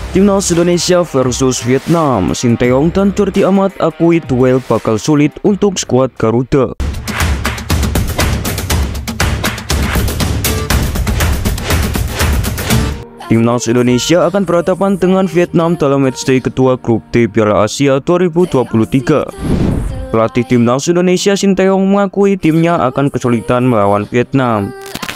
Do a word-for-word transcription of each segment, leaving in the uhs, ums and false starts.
Timnas Indonesia versus Vietnam. Sinteyong dan Jordi Amat akui duel bakal sulit untuk skuad Garuda. Timnas Indonesia akan berhadapan dengan Vietnam dalam matchday kedua grup D Piala Asia dua ribu dua puluh tiga. Pelatih Timnas Indonesia Sinteyong mengakui timnya akan kesulitan melawan Vietnam.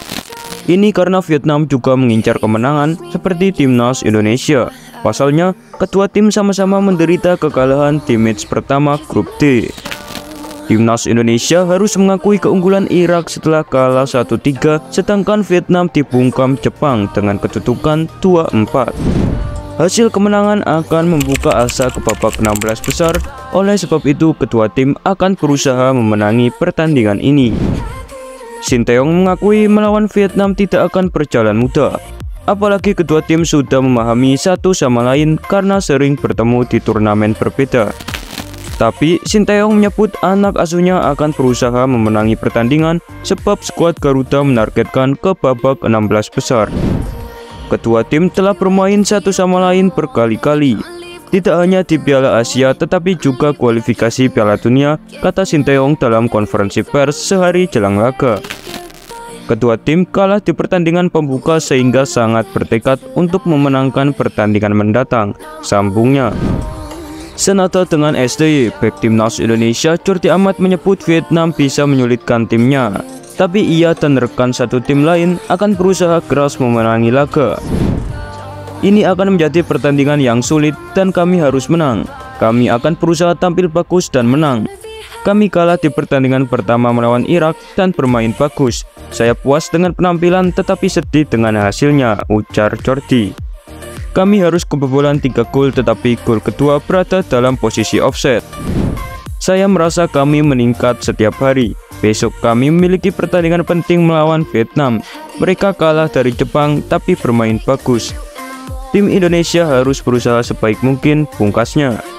Ini karena Vietnam juga mengincar kemenangan seperti Timnas Indonesia. Pasalnya, kedua tim sama-sama menderita kekalahan di match pertama grup D. Timnas Indonesia harus mengakui keunggulan Irak setelah kalah satu tiga, sedangkan Vietnam dibungkam Jepang dengan kedudukan dua empat. Hasil kemenangan akan membuka asa ke babak enam belas besar, oleh sebab itu kedua tim akan berusaha memenangi pertandingan ini. Sinteyong mengakui melawan Vietnam tidak akan berjalan mudah, apalagi kedua tim sudah memahami satu sama lain karena sering bertemu di turnamen berbeda. Tapi Sinteyong menyebut anak asuhnya akan berusaha memenangi pertandingan sebab skuad Garuda menargetkan ke babak enam belas besar. Kedua tim telah bermain satu sama lain berkali-kali, tidak hanya di Piala Asia tetapi juga kualifikasi Piala Dunia, kata Sinteyong dalam konferensi pers sehari jelang laga. Kedua tim kalah di pertandingan pembuka sehingga sangat bertekad untuk memenangkan pertandingan mendatang, sambungnya. Senada dengan S T Y, bek Timnas Indonesia Jordi Amat menyebut Vietnam bisa menyulitkan timnya, tapi ia dan rekan satu tim lain akan berusaha keras memenangi laga. Ini akan menjadi pertandingan yang sulit dan kami harus menang. Kami akan berusaha tampil bagus dan menang. Kami kalah di pertandingan pertama melawan Irak dan bermain bagus. Saya puas dengan penampilan tetapi sedih dengan hasilnya, ujar Jordi. Kami harus kebobolan tiga gol tetapi gol kedua berada dalam posisi offset. Saya merasa kami meningkat setiap hari. Besok kami memiliki pertandingan penting melawan Vietnam. Mereka kalah dari Jepang tapi bermain bagus. Tim Indonesia harus berusaha sebaik mungkin, pungkasnya.